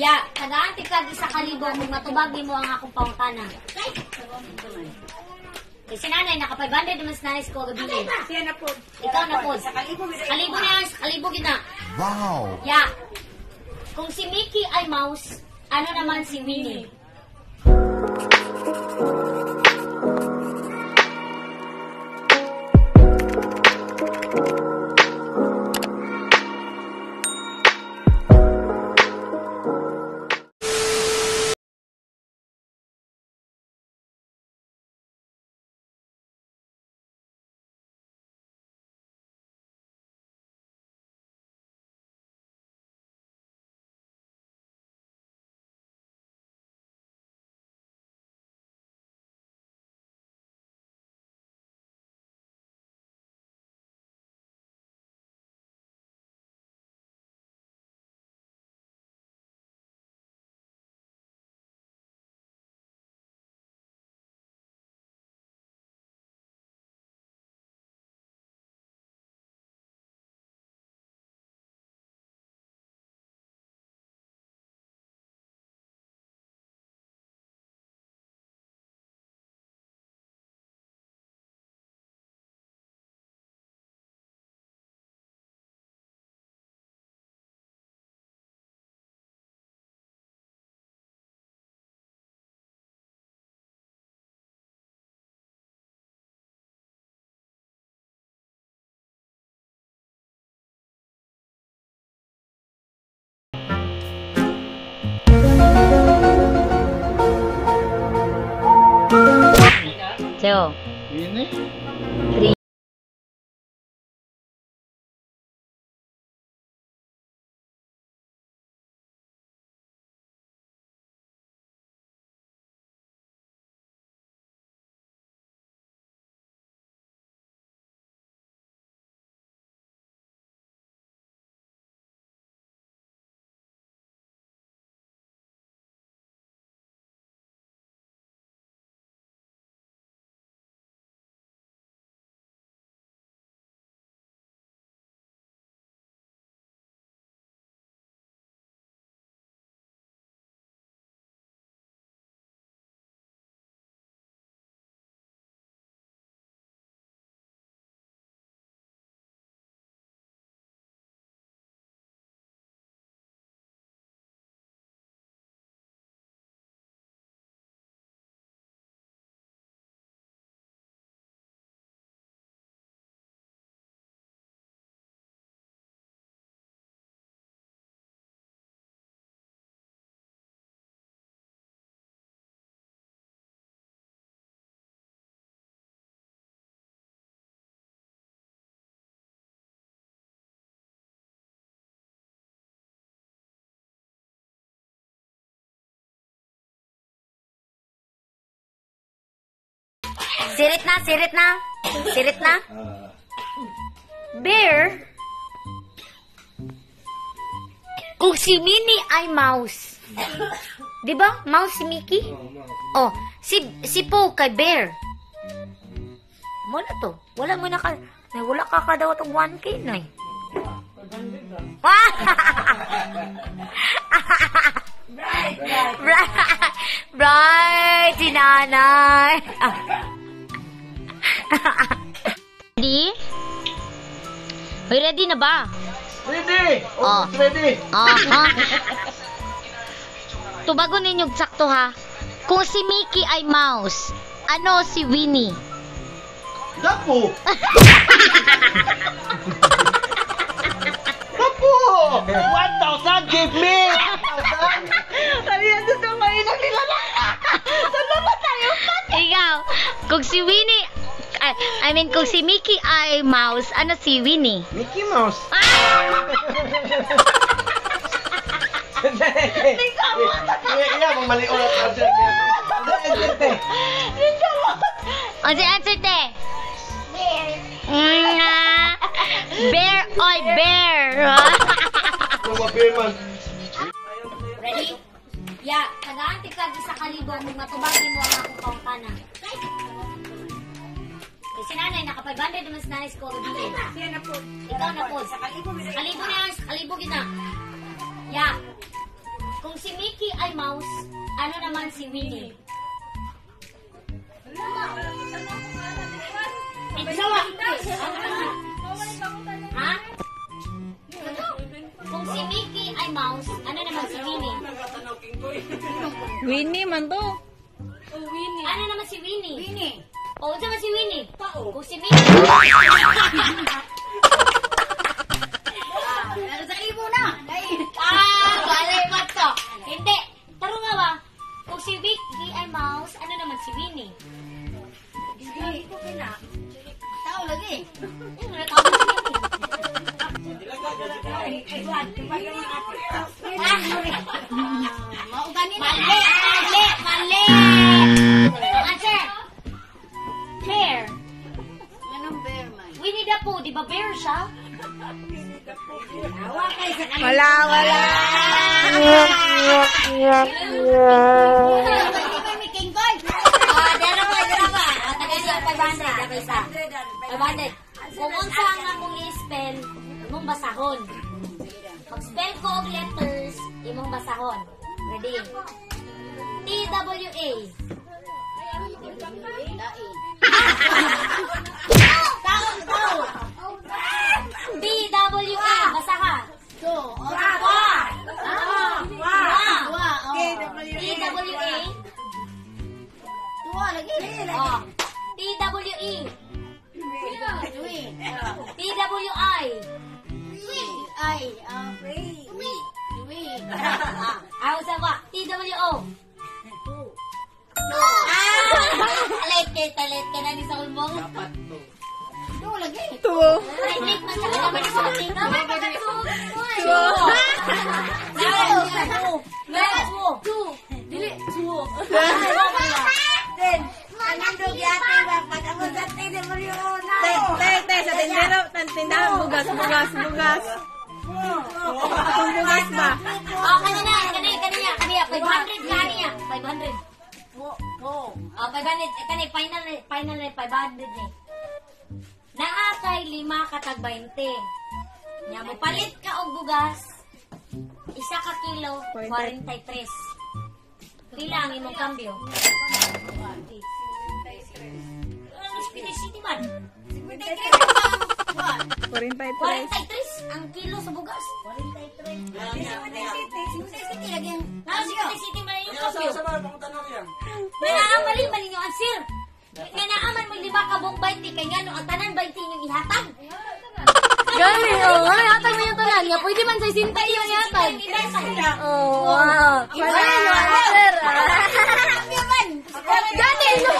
Ya, tagaan ka isa kalibo kung matubag mo ang akong pangutana. Kasi nanay, naka 500 naman sa nanay ko gabi. Siya na po. Ikaw na po. Kalibo na yan, kalibo gina. Wow! Ya, kung si Mickey ay mouse, ano naman si Winnie? So, Ini? sirit na, sirit na. Sirit na. Bear. Kung si Minnie ay mouse. Di ba? Mouse si Mickey? Oh, si Po kay Bear. Mo na to. Wala mo na ka. Wala ka ka daw itong 1K na eh. Bright, si nanay. Ready? Hoy, ready na ba? Ready! Oh. Ready! Ha? Tubago ninyong sakto ha. Kung si Mickey ay mouse, ano si Winnie? Lapo! Lapo! 1,000! Give me! 1,000! Kaliyan sa may naglilala. Salamat tayo. Ikaw, kung si Winnie, kung si Mickey ay mouse, ano si Winnie? Mickey Mouse! Iya, mamali ulit answer. Answer te. Bear oy bear. Ready? Ya, tagaan ka sa kalibo mo matubag mo ang akong pangutana. Kasi nanay, naka 500 naman sa nanay ko gabi. Siya na po. Ikaw na po. Kalibo na yan, kalibo gina. Ya, kung si ay mouse, ano naman si Winnie? Ha? Kung si Mickey ay mouse, ano naman si Winnie? Winnie man to. Ano naman si Winnie? Winnie. O, saan si Winnie? Kung si Mickey... Pero sa ibo na. Balay mo to. Hindi. Taro nga ba? Kung si Vicky ay mouse, ano naman si Winnie? Hindi ko kina. Tao lagi. Yung natawag si Winnie. Mau gani na. Mali! Answer! Bear. Anong bear man? Winnie the Pooh, di ba bear siya? Awa kay sa kanila. Wala. May king boy. Dara ba? Tagal siya, 500. Dapat isa. 500. Kung unsa nga mong i-spell, imong basahon. Mag-spell ko og letters, imong basahon. Ready? T-W-A. Tao! T-W-A. Basaha. T-W-A. Tuwa lagi. Oh. T-W-E. T-W-I. Ay, Ayaw sa ba? T-W-O. Talit ka na ni sa ulmong. tuwa lagi. Tuwo. Right, man sa kalaman sa ating. Naman pa ka Te, sa tindahan, bugas. Kung bugas ba? Oh, kanina. 500 kaniya. 500. Oh, 500. Kani, final na 500 ni. Naakay 5 katag 20. Nya mo palit ka og bugas. 1 ka kilo, 43. Pila ang imong kambyo? City man. 43. 43 ang kilo sa bugas. 43. City man yung kambyo. Nanaamalin man ninyo ang sir. Nga naaman mo 5 ka buong 20 kay nga no ang tanan 20 yung ihatag. Gali, ay, atag na yung tanan nga. Pwede man sa sinta yung yatag. Oh, wow. Wala no, sir. Gani, no.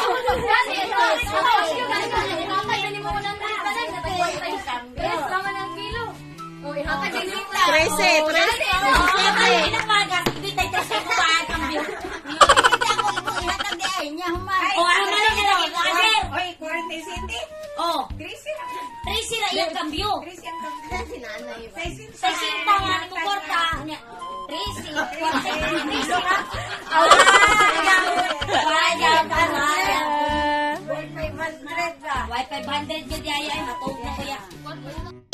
Tracy ra yung kambyo. Sa sinta nga ni mo korta. Tracy. Tracy ra. Why 500 yun yaya. Matog na kuya.